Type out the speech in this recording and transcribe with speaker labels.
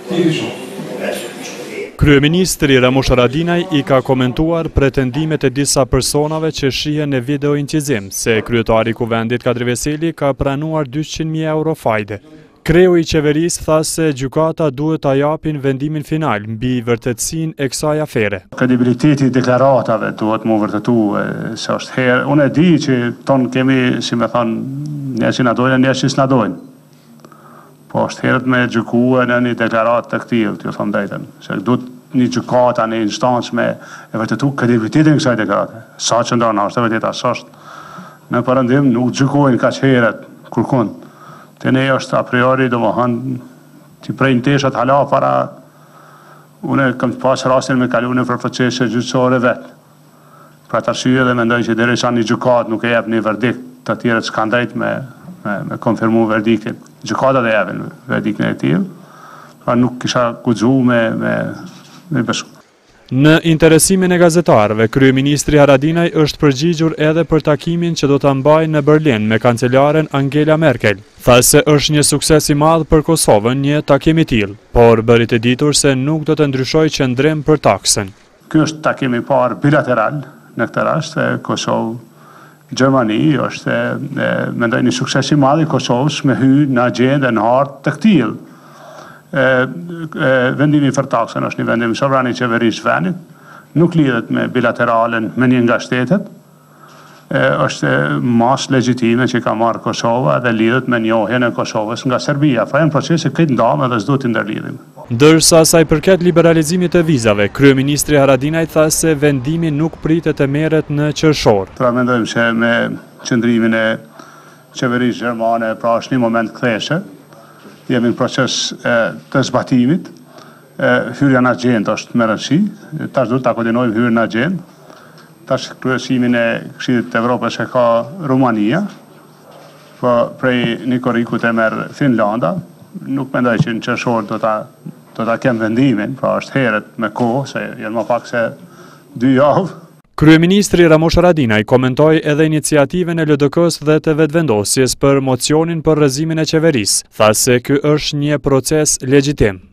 Speaker 1: Kryeministri Ramush Haradinaj i ka komentuar pretendimet e disa personave që shihen në video incizim se kryetari i kuvendit Kadri Veseli ka pranuar 200.000 euro fajde. Kreu i qeverisë tha se gjykata duhet ta japin vendimin final mbi vërtetësinë e kësaj afere.
Speaker 2: Kredibiliteti i deklaratave duhet më vërtetuar se është herë. Unë e di që ton kemi, si më thon, njerëz që na dojnë, njerëz që s'na dojnë. Po është herët me gjykua në një deklarat të këtij, t'ju them drejtën. Se duhet një gjykata, një instancë me e vërtetu kredibilitetin e kësaj deklarate. Sa që ndonë, është e vërteta, sa është. Në përëndim nuk gjykojnë kaq herët, kurkun. Të ne është a priori, domethënë, t'i prejnë teshat hala para. Unë kam pas rastin me kalu në procese gjyqësore vetë. Pra të arsye dhe mendoj që derisa një gjykat nuk e jep një verdikt, të tjerët s'kan drejt me konfirmu verdiktin. Gjykata dhe japin verdiktin e tillë, pra nuk kisha guxu me besu.
Speaker 1: Në interesimin e gazetarëve, kryeministri Haradinaj është përgjigjur edhe për takimin që do ta mbajë në Berlin me kancelaren Angela Merkel. Tha se është një sukses i madh për Kosovën një takim i tillë, por bëri të ditur se nuk do të ndryshojë qendrim për taksën.
Speaker 2: Ky është takimi i parë bilateral në këtë rast e Kosovë Gjermani është mendoj një sukses i madh i Kosovës me hyrë në agjendën e hartë të këtij. Vendimi për taksën është një vendim sovran i qeverisë vendit, nuk lidhet me bilateralen me një nga shtetet, është mas legjitime që ka marrë Kosova dhe lidhet me njohjen e Kosovës nga Serbia. Pra janë procese këtë ndamë dhe s'do t'i ndërlidhim.
Speaker 1: Ndërsa sa i përket liberalizimit të vizave, kryeministri Haradinaj tha se vendimi nuk pritet të merret në qershor.
Speaker 2: Pra mendojmë se me qëndrimin e qeverisë gjermane pra është një moment ktheshe. Jemi në proces të zbatimit. Hyrja në agjendë është me rëndësi. Tash duhet ta koordinojmë hyrjen në agjendë. Tash kryesimin e Këshillit të Evropës e ka Rumania. Po prej Nikorikut e merr Finlanda. Nuk mendoj që në qershor do ta kem vendimin, pra është herët me kohë, se janë më pak se 2 javë.
Speaker 1: Kryeministri Ramush Haradinaj komentoi edhe iniciativën e LDK-s dhe të vetëvendosjes për mocionin për rrëzimin e qeverisë. Tha se ky është një proces legjitim.